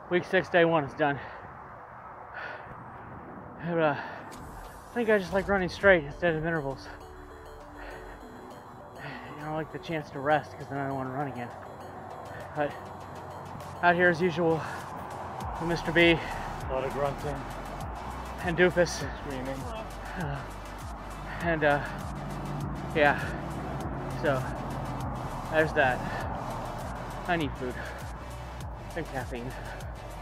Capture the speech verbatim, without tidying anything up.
week six, day one is done. But, uh, I think I just like running straight instead of intervals. You know, I like the chance to rest because then I don't want to run again. But out here as usual with Mister B. A lot of grunting. And Doofus. And screaming. Uh, and uh, yeah, so there's that. I need food and caffeine.